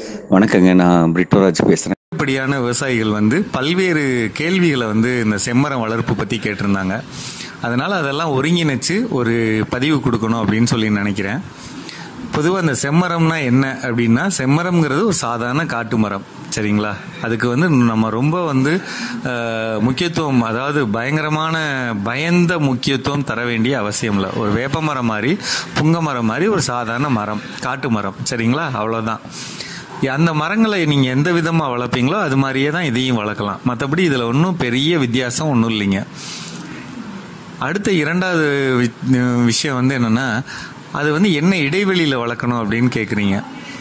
வணக்கங்க, நான் பிரிட்டோராஜ் பேசுகிறேன். இப்படியான விவசாயிகள் பல்வேறு கேள்விகளை இந்த செம்மரம் வளர்ப்பு பற்றி கேட்டிருந்தாங்க. அதனால் அதெல்லாம் ஒருங்கிணைச்சு ஒரு பதிவு கொடுக்கணும் அப்படின்னு சொல்லி நினைக்கிறேன். பொதுவாக அந்த செம்மரம்னா என்ன அப்படின்னா, செம்மரம்ங்கிறது ஒரு சாதாரண காட்டு மரம், சரிங்களா? அதுக்கு நம்ம ரொம்ப முக்கியத்துவம், அதாவது பயந்த முக்கியத்துவம் தர வேண்டிய அவசியம் இல்லை. ஒரு வேப்ப மரம் மாதிரி, புங்க மரம் மாதிரி ஒரு சாதாரண மரம், காட்டு மரம், சரிங்களா? அவ்வளோதான். அந்த மரங்களை நீங்கள் எந்த விதமாக வளர்ப்பீங்களோ அது மாதிரியே தான் இதையும் வளர்க்கலாம். மற்றபடி இதில் ஒன்றும் பெரிய வித்தியாசம் ஒன்றும் இல்லைங்க. அடுத்த இரண்டாவது விஷயம் என்னென்னா, அது என்ன இடைவெளியில் வளர்க்கணும் அப்படின்னு கேட்குறீங்க.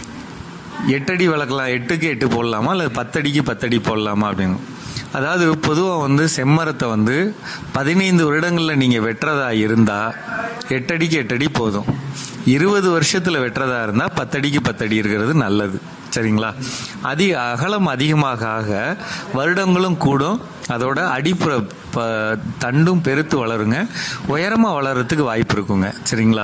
8 அடி வளர்க்கலாம், 8க்கு 8 போடலாமா, அல்லது 10 அடிக்கு 10 அடி போடலாமா அப்படின்னு. அதாவது பொதுவாக செம்மரத்தை 15 வருடங்களில் நீங்கள் வெட்டுறதா இருந்தால் 8 அடிக்கு 8 அடி போதும். 20 வருஷத்தில் வெட்டுறதா இருந்தால் 10 அடிக்கு 10 அடி இருக்கிறது நல்லது, சரிங்களா? அகலம் அதிகமாக ஆக வருடங்களும் கூடும், அதோட அடிப்புற தண்டும் பெருத்து வளருங்க, உயரமாக வளர்கிறதுக்கு வாய்ப்பு இருக்குங்க, சரிங்களா?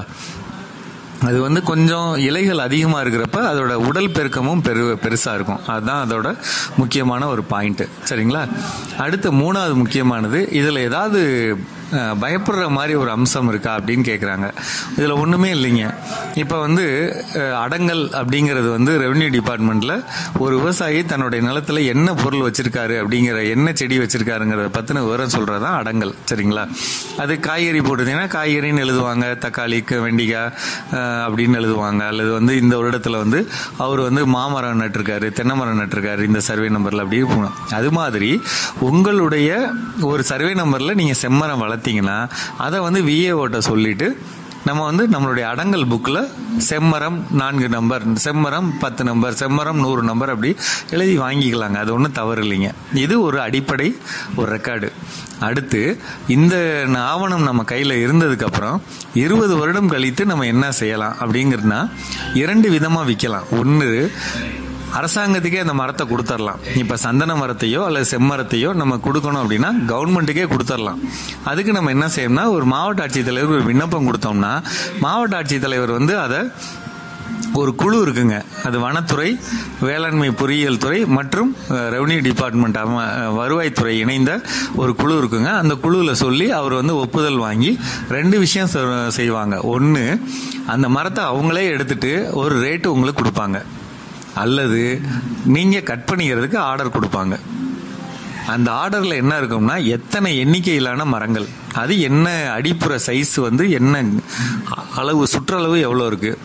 அது கொஞ்சம் இலைகள் அதிகமாக இருக்கிறப்ப அதோட உடல் பெருக்கமும் பெருசாக இருக்கும். அதுதான் அதோட முக்கியமான ஒரு பாயிண்ட்டு, சரிங்களா? அடுத்த மூணாவது முக்கியமானது, இதில் ஏதாவது பயப்படுற மாதிரி ஒரு அம்சம் இருக்கா அப்படின்னு கேட்குறாங்க. இதில் ஒன்றுமே இல்லைங்க. இப்போ அடங்கல் அப்படிங்கிறது ரெவென்யூ டிபார்ட்மெண்ட்டில் ஒரு விவசாயி தன்னுடைய நிலத்தில் என்ன பொருள் வச்சுருக்காரு அப்படிங்கிற, என்ன செடி வச்சுருக்காருங்கிறத பற்றின விவரம் சொல்கிறது தான் அடங்கல், சரிங்களா? அது காய்கறி போட்டுருந்தீங்கன்னா காய்கறின்னு எழுதுவாங்க, தக்காளி, வெண்டிக்காய் அப்படின்னு எழுதுவாங்க. அல்லது இந்த வருடத்தில் அவர் மாமரம் நட்டிருக்காரு, தென்னை மரம் நட்டிருக்காரு இந்த சர்வே நம்பரில், அப்படி போகணும். அது மாதிரி உங்களுடைய ஒரு சர்வே நம்பரில் நீங்கள் செம்மரம் வளர்த்தீங்கன்னா அதை விஏஓட்ட சொல்லிட்டு நம்ம நம்மளுடைய அடங்கல் புக்கில் செம்மரம் 4 நம்பர், செம்மரம் 10 நம்பர், செம்மரம் 100 நம்பர் அப்படி எழுதி வாங்கிக்கலாங்க. அது ஒன்றும் தவறு இல்லைங்க. இது ஒரு அடிப்படை ஒரு ரெக்கார்டு. அடுத்து இந்த ஆவணம் நம்ம கையில் இருந்ததுக்கப்புறம் 20 வருடம் கழித்து நம்ம என்ன செய்யலாம் அப்படிங்கிறதுனா, 2 விதமாக விற்கலாம். ஒன்று, அரசாங்கத்துக்கே அந்த மரத்தை கொடுத்துடலாம். இப்போ சந்தன மரத்தையோ அல்லது செம்மரத்தையோ நம்ம கொடுக்கணும் அப்படின்னா கவர்மெண்ட்டுக்கே கொடுத்துடலாம். அதுக்கு நம்ம என்ன செய்யணும்னா, ஒரு மாவட்ட ஆட்சித்தலைவர் ஒரு விண்ணப்பம் கொடுத்தோம்னா மாவட்ட ஆட்சித்தலைவர் அதை ஒரு குழு இருக்குங்க, அது வனத்துறை, வேளாண்மை பொறியியல் துறை மற்றும் ரெவன்யூ டிபார்ட்மெண்ட், வருவாய்த்துறை இணைந்த ஒரு குழு இருக்குங்க. அந்த குழுவில் சொல்லி அவர் ஒப்புதல் வாங்கி 2 விஷயம் செய்வாங்க. ஒன்று, அந்த மரத்தை அவங்களே எடுத்துட்டு ஒரு ரேட்டு உங்களுக்கு கொடுப்பாங்க, அல்லது நீங்கள் கட் பண்ணிக்கிறதுக்கு ஆர்டர் கொடுப்பாங்க. அந்த ஆர்டரில் என்ன இருக்கும்னா, எத்தனை எண்ணிக்கையிலான மரங்கள், அது என்ன அடிப்புற சைஸ், என்ன அளவு, சுற்றளவு எவ்வளோ இருக்குது,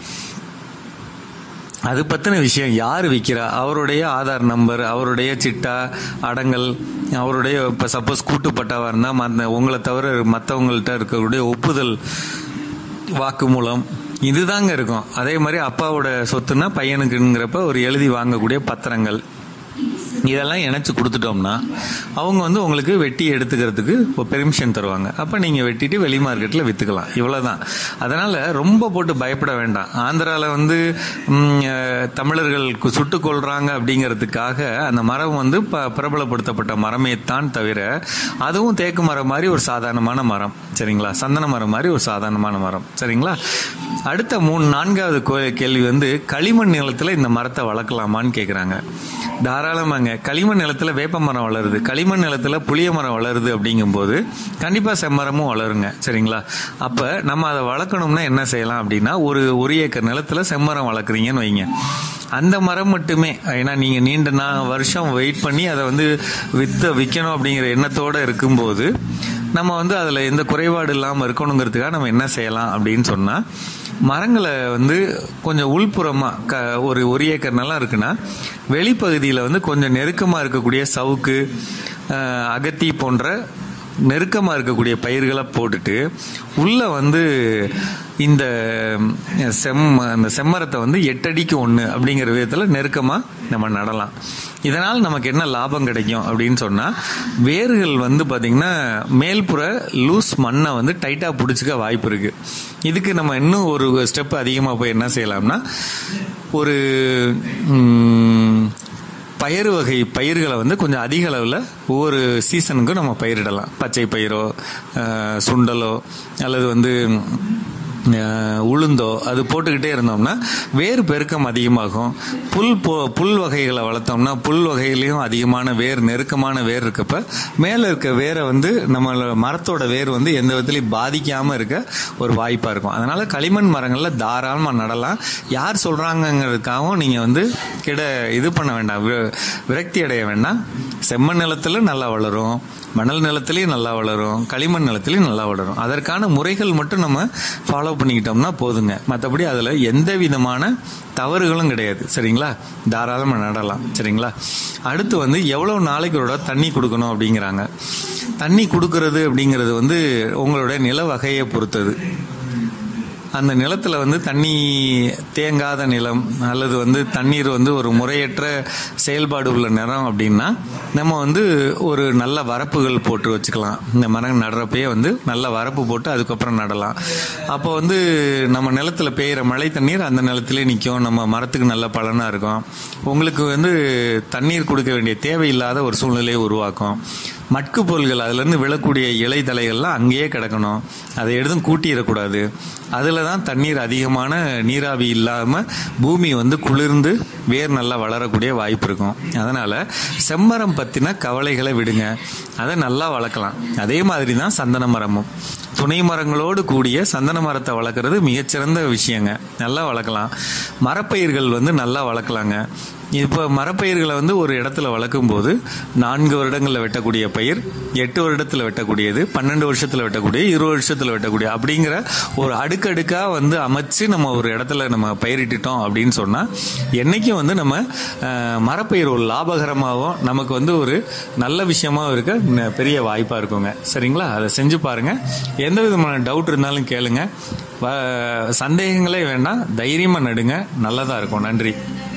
அது பற்றின விஷயம், யார் விற்கிறா, அவருடைய ஆதார் நம்பர், அவருடைய சிட்டா, அடங்கல், அவருடைய இப்போ சப்போஸ் கூட்டுப்பட்டாவாக இருந்தால் உங்களை தவிர மற்றவங்கள்ட்ட இருக்கக்கூடிய ஒப்புதல் வாக்குமூலம், இதுதாங்க இருக்கும். அதே மாதிரி அப்பாவோட சொத்துன்னா பையனுக்குங்கிறப்ப ஒரு எழுதி வாங்கக்கூடிய பத்திரங்கள், இதெல்லாம் இணைச்சு கொடுத்துட்டோம்னா அவங்க உங்களுக்கு வெட்டி எடுத்துக்கிறதுக்கு பெர்மிஷன் தருவாங்க. அப்போ நீங்கள் வெட்டிட்டு வெளி மார்க்கெட்டில் விற்றுக்கலாம். இவ்வளோதான். அதனால் ரொம்ப போட்டு பயப்பட வேண்டாம். ஆந்திராவில் தமிழர்களுக்கு சுட்டுக் கொள்றாங்க அப்படிங்கிறதுக்காக அந்த மரம் பிரபலப்படுத்தப்பட்ட மரமே தான் தவிர, அதுவும் தேக்கு மரம் மாதிரி ஒரு சாதாரணமான மரம், சரிங்களா? சந்தன மரம் மாதிரி ஒரு சாதாரணமான மரம், சரிங்களா? அடுத்த 4வது கேள்வி, களிமண் நிலத்தில் இந்த மரத்தை வளர்க்கலாமான்னு கேட்குறாங்க. தாராளமாங்க. களிமண் நிலத்தில் வேப்ப மரம் வளருது, களிமண் நிலத்தில் புளிய மரம் வளருது. அப்படிங்கும்போது கண்டிப்பாக செம்மரமும் வளருங்க, சரிங்களா? அப்போ நம்ம அதை வளர்க்கணும்னா என்ன செய்யலாம் அப்படின்னா, ஒரு ஏக்கர் நிலத்தில் செம்மரம் வளர்க்குறீங்கன்னு வைங்க. அந்த மரம் மட்டுமே, ஏன்னா நீங்கள் நீண்ட வருஷம் வெயிட் பண்ணி அதை விற்கணும் அப்படிங்கிற எண்ணத்தோடு இருக்கும்போது நம்ம அதில் எந்த குறைபாடு இல்லாமல் இருக்கணுங்கிறதுக்காக நம்ம என்ன செய்யலாம் அப்படின்னு சொன்னால், மரங்களை கொஞ்சம் உள்புறமாக ஒரு ஏக்கர் நிலம் இருக்குன்னா வெளிப்பகுதியில் கொஞ்சம் நெருக்கமாக இருக்கக்கூடிய சவுக்கு, அகத்தி போன்ற நெருக்கமாக இருக்கக்கூடிய பயிர்களை போட்டுட்டு உள்ள இந்த செம்மரத்தை 8 அடிக்கு 1 அப்படிங்கிற விதத்தில் நெருக்கமாக நம்ம நடலாம். இதனால் நமக்கு என்ன லாபம் கிடைக்கும் அப்படின்னு சொன்னால், வேர்கள் பார்த்திங்கன்னா மேல்புற லூஸ் மண்ணை டைட்டாக பிடிச்சிக்க வாய்ப்பு இருக்குது. இதுக்கு நம்ம இன்னும் ஒரு ஸ்டெப் அதிகமாக போய் என்ன செய்யலாம்னா, ஒரு பயிர் வகை பயிர்களை கொஞ்சம் அதிக அளவில் ஒவ்வொரு சீசனுக்கும் நம்ம பயிரிடலாம். பச்சை பயிரோ, சுண்டலோ, அல்லது உளுந்தோ அது போட்டுக்கிட்டே இருந்தோம்னா வேர் பெருக்கம் அதிகமாகும். புல் வகைகளை வளர்த்தோம்னா புல் வகைகளையும் அதிகமான வேர், நெருக்கமான வேர் இருக்கப்ப மேலே இருக்க வேரை வந்து நம்ம மரத்தோட வேர் வந்து எந்த விதத்துலையும் பாதிக்காமல் இருக்க ஒரு வாய்ப்பாக இருக்கும். அதனால களிமண் மரங்களில் தாராளமாக நடலாம். யார் சொல்கிறாங்கங்கிறதுக்காகவும் நீங்கள் வந்து இது பண்ண வேண்டாம், விரக்தி அடைய வேண்டாம். செம்மண் நிலத்தில் நல்லா வளரும், மணல் நிலத்திலையும் நல்லா வளரும், களிமண் நிலத்திலையும் நல்லா வளரும். அதற்கான முறைகள் மட்டும் நம்ம ஃபாலோ பண்ணிக்கிட்டோம்னா போதுங்க. மற்றபடி அதில் எந்த விதமான தவறுகளும் கிடையாது. சரிங்களா? தாராளமாக நடலாம். சரிங்களா? அடுத்து வந்து எவ்வளோ நாளைக்கு ஒரு தண்ணி கொடுக்கணும் அப்படிங்கிறாங்க. தண்ணி கொடுக்கறது அப்படிங்கிறது வந்து உங்களோட நில வகையை பொறுத்தது. அந்த நிலத்தில் வந்து தண்ணி தேங்காத நிலம் அல்லது வந்து தண்ணீர் வந்து ஒரு முறையற்ற செயல்பாடு உள்ள நிலம் அப்படின்னா நம்ம வந்து ஒரு நல்ல வரப்புகள் போட்டு வச்சுக்கலாம். இந்த மரம் நடுறப்பயே வந்து நல்ல வரப்பு போட்டு அதுக்கப்புறம் நடலாம். அப்போ வந்து நம்ம நிலத்தில் பெய்கிற மழை தண்ணீர் அந்த நிலத்திலே நிற்கும், நம்ம மரத்துக்கு நல்ல பலனாக இருக்கும். உங்களுக்கு வந்து தண்ணீர் கொடுக்க வேண்டிய தேவையில்லாத ஒரு சூழ்நிலையை உருவாக்கும். மட்கு பொருள்கள் அதுலேருந்து விழக்கூடிய இலை தலைகள்லாம் அங்கேயே கிடக்கணும், அதை எடுத்தும் கூட்டிடக்கூடாது. அதில் தான் தண்ணீர் அதிகமான நீராவி இல்லாமல் பூமி வந்து குளிர்ந்து வேர் நல்லா வளரக்கூடிய வாய்ப்பு இருக்கும். அதனால் செம்மரம் பற்றின கவலைகளை விடுங்க, அதை நல்லா வளர்க்கலாம். அதே மாதிரி தான் சந்தன மரமும். துணை மரங்களோடு கூடிய சந்தன மரத்தை வளர்க்குறது மிகச்சிறந்த விஷயங்க. நல்லா வளர்க்கலாம். மரப்பயிர்கள் வந்து நல்லா வளர்க்கலாங்க. இப்போ மரப்பயிர்களை வந்து ஒரு இடத்துல வளர்க்கும் போது 4 வருடங்களில் வெட்டக்கூடிய பயிர், 8 வருடத்தில் வெட்டக்கூடியது, 12 வருஷத்தில் வெட்டக்கூடிய, 20 வருஷத்தில் வெட்டக்கூடிய அப்படிங்கிற ஒரு அடுக்கடுக்காக வந்து அமைச்சு நம்ம ஒரு இடத்துல நம்ம பயிரிட்டுட்டோம் அப்படின்னு சொன்னால் என்றைக்கும் வந்து நம்ம மரப்பயிர் ஒரு லாபகரமாகவும் நமக்கு வந்து ஒரு நல்ல விஷயமாகவும் இருக்க பெரிய வாய்ப்பாக இருக்குங்க. சரிங்களா? அதை செஞ்சு பாருங்கள். எந்த விதமான டவுட் இருந்தாலும் கேளுங்க. சந்தேகங்களே வேண்டாம், தைரியமாக நடுங்க. நல்லதாக இருக்கும். நன்றி.